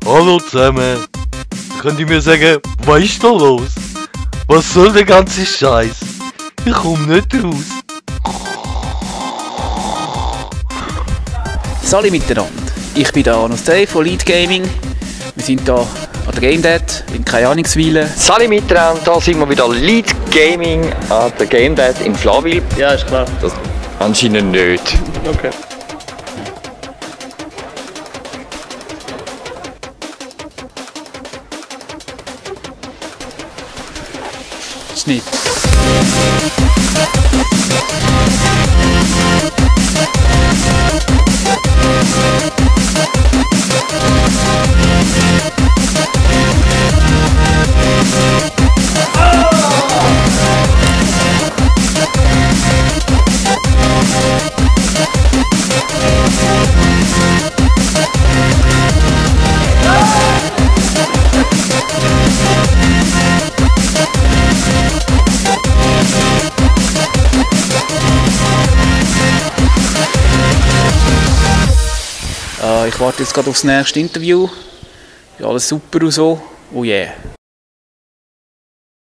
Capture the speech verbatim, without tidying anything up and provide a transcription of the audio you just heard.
Hallo zusammen. Könnt ihr mir sagen, was ist da los? Was soll der ganze Scheiß? Ich komme nicht raus. Salut miteinander. Ich bin der Arno Stey von Lead Gaming. Wir sind hier an der Game Dad in Kajanigswil. Salut miteinander, da sind wir wieder Lead Gaming an der Game Dad in Flawil. Ja, ist klar. Das anscheinend nicht. Okay. Schnitt. Ich warte jetzt gerade aufs nächste Interview. Ja, alles super und so. Oh yeah.